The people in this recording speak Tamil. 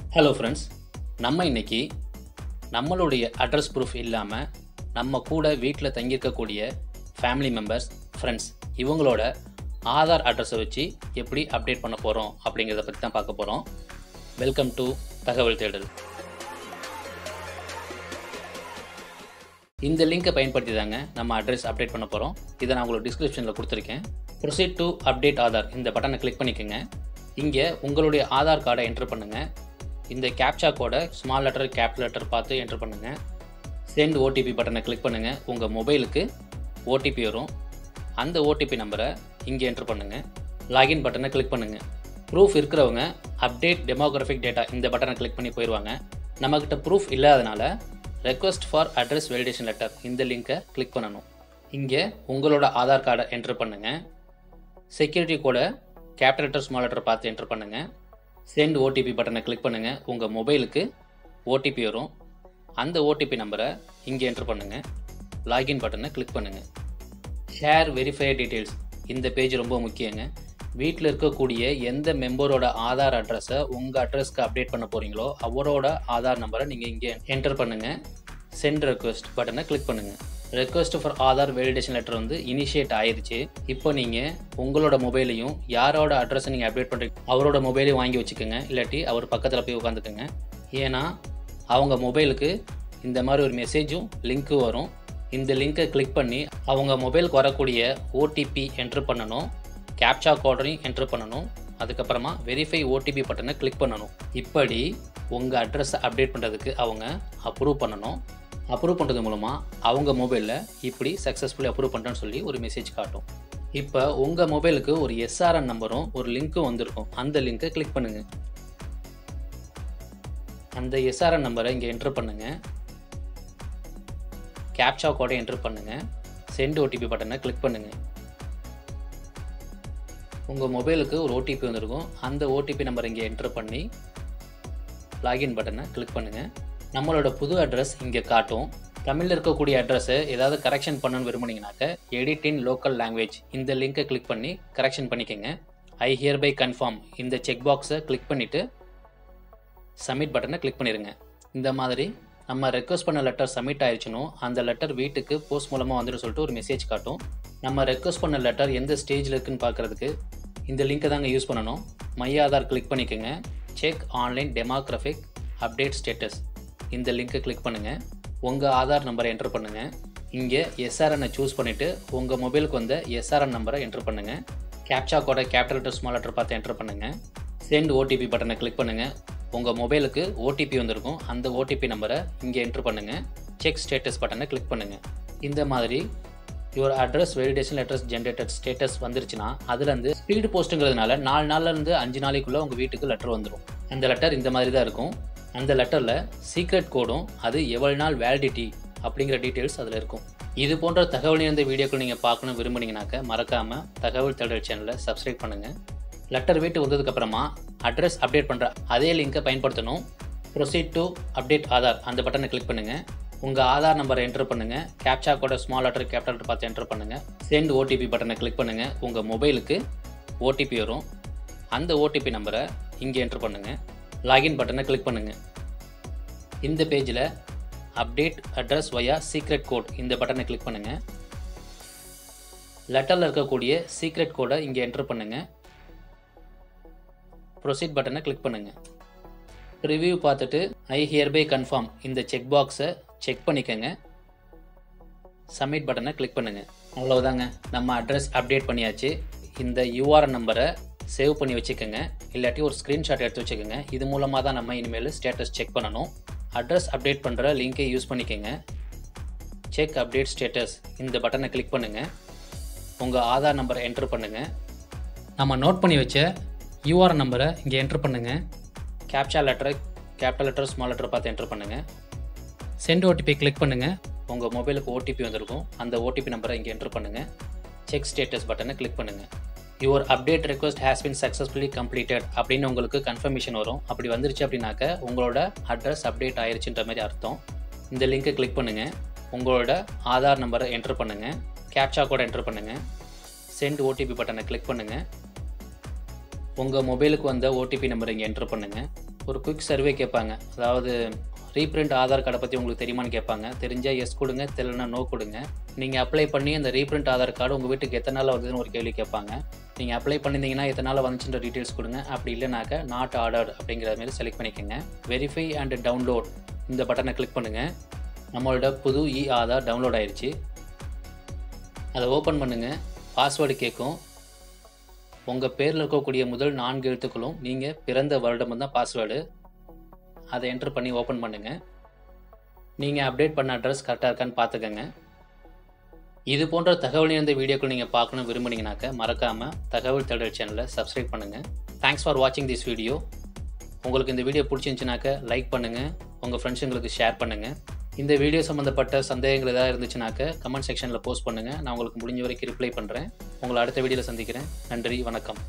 ஹலோ ஃப்ரெண்ட்ஸ், நம்ம இன்னைக்கு நம்மளுடைய அட்ரஸ் ப்ரூஃப் இல்லாமல் நம்ம கூட வீட்டில் தங்கியிருக்கக்கூடிய ஃபேமிலி மெம்பர்ஸ், ஃப்ரெண்ட்ஸ் இவங்களோட ஆதார் அட்ரஸை வச்சு எப்படி அப்டேட் பண்ண போகிறோம் அப்படிங்கிறத பற்றி தான் பார்க்க போகிறோம். வெல்கம் டு தகவல் தேடல். இந்த லிங்கை பயன்படுத்தி தாங்க நம்ம அட்ரஸ் அப்டேட் பண்ண போகிறோம். இதை நான் உங்களுக்கு டிஸ்கிரிப்ஷனில் கொடுத்துருக்கேன். ப்ரொசீட் டு அப்டேட் ஆதார் இந்த பட்டனை கிளிக் பண்ணிக்கோங்க. இங்கே உங்களுடைய ஆதார் கார்டை என்ட்ரு பண்ணுங்கள். இந்த கேப்சா கோடை ஸ்மால் லெட்டர் கேபிட்டல் லெட்டர் பார்த்து என்ட்ரு பண்ணுங்கள். சென்ட் ஓடிபி பட்டனை கிளிக் பண்ணுங்கள். உங்கள் மொபைலுக்கு ஓடிபி வரும். அந்த ஓடிபி நம்பரை இங்கே என்ட்ரு பண்ணுங்கள். லாகின் பட்டனை கிளிக் பண்ணுங்கள். ப்ரூஃப் இருக்கிறவங்க அப்டேட் டெமோகிராஃபிக் டேட்டா இந்த பட்டனை கிளிக் பண்ணி போயிடுவாங்க. நம்மக்கிட்ட ப்ரூஃப் இல்லாதனால request for address validation letter இந்த லிங்கை கிளிக் பண்ணணும். இங்கே உங்களோட ஆதார் கார்டை என்ட்ரு பண்ணுங்கள். செக்யூரிட்டி கோடை கேபிட்டல் லெட்டர் ஸ்மால் லெட்டர் பார்த்து என்ட்ரு பண்ணுங்கள். சென்ட் ஓடிபி பட்டனை கிளிக் பண்ணுங்கள். உங்கள் மொபைலுக்கு ஓடிபி வரும். அந்த ஓடிபி நம்பரை இங்கே என்ட்ரு பண்ணுங்கள். லாகின் பட்டனை கிளிக் பண்ணுங்கள். ஷேர் வெரிஃபை டீட்டெயில்ஸ் இந்த பேஜ் ரொம்ப முக்கியங்க. வீட்டில் இருக்கக்கூடிய எந்த மெம்பரோட ஆதார் அட்ரஸை உங்கள் அட்ரஸ்க்கு அப்டேட் பண்ண போகிறீங்களோ அவரோட ஆதார் நம்பரை நீங்கள் இங்கே என்டர் பண்ணுங்கள். சென்ட் ரெக்வஸ்ட் பட்டனை கிளிக் பண்ணுங்கள். Request for Aadhaar validation letter initiate ஆயிடுச்சு. இப்போ நீங்கள் உங்களோட மொபைலையும் யாரோட அட்ரஸை நீங்கள் அப்டேட் பண்ணுறீங்க அவரோட மொபைலையும் வாங்கி வச்சுக்கோங்க. இல்லாட்டி அவர் பக்கத்தில் போய் உட்காந்துக்குங்க. ஏன்னா அவங்க மொபைலுக்கு இந்த மாதிரி ஒரு மெசேஜும் லிங்க்கும் வரும். இந்த லிங்கை கிளிக் பண்ணி அவங்க மொபைலுக்கு வரக்கூடிய ஓடிபி என்ட்ரு பண்ணணும். கேப்சா கோடையும் என்ட்ரு பண்ணணும். அதுக்கப்புறமா வெரிஃபை ஓடிபி பட்டனை கிளிக் பண்ணணும். இப்படி உங்கள் அட்ரஸை அப்டேட் பண்ணுறதுக்கு அவங்க அப்ரூவ் பண்ணணும். அப்ரூவ் பண்ணுறது மூலமாக அவங்க மொபைலில் இப்படி சக்ஸஸ்ஃபுல்லி அப்ரூவ் பண்ணுறேன்னு சொல்லி ஒரு மெசேஜ் காட்டும். இப்போ உங்கள் மொபைலுக்கு ஒரு எஸ்ஆர்என் நம்பரும் ஒரு லிங்க்கும் வந்திருக்கும். அந்த லிங்கை கிளிக் பண்ணுங்கள். அந்த எஸ்ஆர்என் நம்பரை இங்கே என்ட்ரு பண்ணுங்கள். கேப்சா கோடை என்ட்ரு பண்ணுங்கள். சென்ட் ஓடிபி பட்டனை கிளிக் பண்ணுங்கள். உங்கள் மொபைலுக்கு ஒரு ஓடிபி வந்திருக்கும். அந்த ஓடிபி நம்பரை இங்கே என்ட்ரு பண்ணி லாகின் பட்டனை கிளிக் பண்ணுங்கள். நம்மளோட புது அட்ரஸ் இங்கே காட்டும். தமிழில் இருக்கக்கூடிய அட்ரஸை ஏதாவது கரெக்ஷன் பண்ணணும்னு விரும்புனீங்கனாக்க எடிட் இன் லோக்கல் லாங்குவேஜ் இந்த லிங்கை கிளிக் பண்ணி கரெக்ஷன் பண்ணிக்கோங்க. ஐ ஹியர் பை கன்ஃபார்ம் இந்த செக் பாக்ஸை கிளிக் பண்ணிவிட்டு சப்மிட் பட்டனை கிளிக் பண்ணிடுங்க. இந்த மாதிரி நம்ம ரெக்வஸ்ட் பண்ண லெட்டர் சப்மிட் ஆயிடுச்சுனோ அந்த லெட்டர் வீட்டுக்கு போஸ்ட் மூலமாக வந்துட்டு சொல்லிட்டு ஒரு மெசேஜ் காட்டும். நம்ம ரெக்வஸ்ட் பண்ண லெட்டர் எந்த ஸ்டேஜில் இருக்குன்னு பார்க்குறதுக்கு இந்த லிங்கை தாங்க யூஸ் பண்ணணும். மை ஆதார் கிளிக் பண்ணிக்கோங்க. Check online demographic update status இந்த லிங்கை கிளிக் பண்ணுங்கள். உங்கள் ஆதார் நம்பரை என்ட்ரு பண்ணுங்கள். இங்கே எஸ்ஆர்என்னை சூஸ் பண்ணிவிட்டு உங்கள் மொபைலுக்கு வந்த எஸ்ஆர்என் நம்பரை என்ட்ரு பண்ணுங்கள். கேப்சா கோடை கேபிட்டல் லெட்டர் ஸ்மால் லெட்டர் பார்த்து என்ட்ரு பண்ணுங்கள். சென்ட் ஓடிபி பட்டனை கிளிக் பண்ணுங்கள். உங்கள் மொபைலுக்கு ஓடிபி வந்திருக்கும். அந்த ஓடிபி நம்பரை இங்கே என்ட்ரு பண்ணுங்கள். செக் ஸ்டேட்டஸ் பட்டனை கிளிக் பண்ணுங்கள். இந்த மாதிரி your address validation letters generated status வந்துருச்சுன்னா அதுலேருந்து ஸ்பீடு போஸ்ட்டுங்கிறதுனால 4 நாள்லேருந்து 5 நாளைக்குள்ளே உங்கள் வீட்டுக்கு லெட்டர் வந்துடும். அந்த லெட்டர் இந்த மாதிரி தான் இருக்கும். அந்த லெட்டரில் சீக்ரெட் கோடும் அது எவ்வளோ நாள் வேலிடிட்டி அப்படிங்கிற டீட்டெயில்ஸ் அதில் இருக்கும். இது போன்ற தகவல் நிறைந்த வீடியோக்கள் நீங்கள் பார்க்கணும் விரும்புனீங்கனாக்க மறக்காமல் தகவல் தேடல் சேனலை சப்ஸ்கிரைப் பண்ணுங்கள். லெட்டர் வீட்டு வந்ததுக்கப்புறமா அட்ரஸ் அப்டேட் பண்ணுற அதே லிங்கை பயன்படுத்தணும். ப்ரொசீட் டு அப்டேட் ஆதார் அந்த பட்டனை கிளிக் பண்ணுங்கள். உங்கள் ஆதார் நம்பரை என்ட்ரு பண்ணுங்கள். Captcha code small letter capital letter பார்த்து என்ட்ரு பண்ணுங்கள். சென்ட் ஓடிபி பட்டனை கிளிக் பண்ணுங்கள். உங்கள் மொபைலுக்கு ஓடிபி வரும். அந்த ஓடிபி நம்பரை இங்கே என்ட்ரு பண்ணுங்கள். லாகின் பட்டனை கிளிக் பண்ணுங்கள். இந்த பேஜில் update address via secret code இந்த பட்டனை கிளிக் பண்ணுங்கள். லெட்டரில் இருக்கக்கூடிய சீக்ரெட் கோடை இங்கே என்ட்ரு பண்ணுங்கள். ப்ரொசீட் பட்டனை கிளிக் பண்ணுங்கள். ரிவ்யூ பார்த்துட்டு ஐ ஹியர் பை கன்ஃபார்ம் இந்த செக் பாக்ஸை செக் பண்ணிக்கோங்க. சப்மிட் பட்டனை கிளிக் பண்ணுங்கள். அவ்வளோதாங்க, நம்ம அட்ரஸ் அப்டேட் பண்ணியாச்சு. இந்த யூஆர்என் நம்பரை சேவ் பண்ணி வச்சுக்கோங்க. இல்லாட்டி ஒரு ஸ்க்ரீன்ஷாட் எடுத்து வச்சுக்கோங்க. இது மூலமாக தான் நம்ம இனிமேல் ஸ்டேட்டஸ் செக் பண்ணணும். அட்ரஸ் அப்டேட் பண்ணுற லிங்கை யூஸ் பண்ணிக்கோங்க. செக் அப்டேட் ஸ்டேட்டஸ் இந்த பட்டனை கிளிக் பண்ணுங்கள். உங்கள் ஆதார் நம்பரை என்ட்ரு பண்ணுங்கள். நம்ம நோட் பண்ணி வச்ச யூஆர்என் நம்பரை இங்கே என்ட்ரு பண்ணுங்கள். Captcha letter capital letter small letter பார்த்து என்ட்ரு பண்ணுங்கள். சென்ட் ஓடிபி கிளிக் பண்ணுங்கள். உங்கள் மொபைலுக்கு ஓடிபி வந்திருக்கும். அந்த ஓடிபி நம்பரை இங்கே என்ட்ரு பண்ணுங்கள். செக் ஸ்டேட்டஸ் பட்டனை கிளிக் பண்ணுங்கள். Your update request has been successfully completed அப்படின்னு உங்களுக்கு கன்ஃபர்மேஷன் வரும். அப்படி வந்துருச்சு அப்படின்னாக்க உங்களோட அட்ரஸ் அப்டேட் ஆயிருச்சுன்ற மாதிரி அர்த்தம். இந்த லிங்கை கிளிக் பண்ணுங்கள். உங்களோட ஆதார் நம்பரை என்ட்ரு பண்ணுங்கள். கேப்சா கோடை என்ட்ரு பண்ணுங்கள். சென்ட் ஓடிபி பட்டனை கிளிக் பண்ணுங்கள். உங்கள் மொபைலுக்கு வந்த ஓடிபி நம்பரை இங்கே என்ட்ரு பண்ணுங்கள். ஒரு குயிக் சர்வே கேட்பாங்க. அதாவது ரீப்ரிண்ட் ஆதார் கார்டை பற்றி உங்களுக்கு தெரியுமான்னு கேட்பாங்க. தெரிஞ்சால் எஸ் கொடுங்க, தெரியலனா நோ கொடுங்க. நீங்கள் அப்ளை பண்ணி அந்த ரீப்ரிண்ட் ஆதார் கார்டு உங்கள் வீட்டுக்கு எத்தனை நாளில் வந்ததுன்னு ஒரு கேள்வி கேட்பாங்க. நீங்கள் அப்ளை பண்ணியிருந்தீங்கன்னா எத்தனை நாளில் வந்துச்சுன்ற டீட்டெயில்ஸ் கொடுங்க. அப்படி இல்லைனாக்க நாட் ஆர்டர்ட் அப்படிங்கிற மாதிரி செலக்ட் பண்ணிக்கோங்க. வெரிஃபை அண்ட் டவுன்லோட் இந்த பட்டனை கிளிக் பண்ணுங்கள். நம்மளோட புது ஆதார் டவுன்லோட் ஆயிடுச்சு. அதை ஓப்பன் பண்ணுங்கள். பாஸ்வேர்டு கேட்கும். உங்கள் பேரில் இருக்கக்கூடிய முதல் 4 எழுத்துக்களும் நீங்கள் பிறந்த வருடம் தான் பாஸ்வேர்டு. அதை என்டர் பண்ணி ஓப்பன் பண்ணுங்கள். நீங்கள் அப்டேட் பண்ண அட்ரஸ் கரெக்டாக இருக்கான்னு பார்த்துக்கங்க. இது போன்ற தகவல் நிறைந்த வீடியோக்கள் நீங்கள் பார்க்கணும் விரும்புனீங்கனாக்க மறக்காமல் தகவல் தேடல் சேனலை சப்ஸ்கிரைப் பண்ணுங்கள். தேங்க்ஸ் ஃபார் வாட்சிங் திஸ் வீடியோ. உங்களுக்கு இந்த வீடியோ பிடிச்சிருந்துச்சுனாக்க லைக் பண்ணுங்கள், உங்கள் ஃப்ரெண்ட்ஸுங்களுக்கு ஷேர் பண்ணுங்கள். இந்த வீடியோ சம்மந்தப்பட்ட சந்தேகங்கள் ஏதாவது இருந்துச்சுனாக்க கமெண்ட் செக்ஷனில் போஸ்ட் பண்ணுங்கள். நான் உங்களுக்கு முடிஞ்ச வரைக்கும் ரிப்ளை பண்ணுறேன். உங்களை அடுத்த வீடியோவில் சந்திக்கிறேன். நன்றி, வணக்கம்.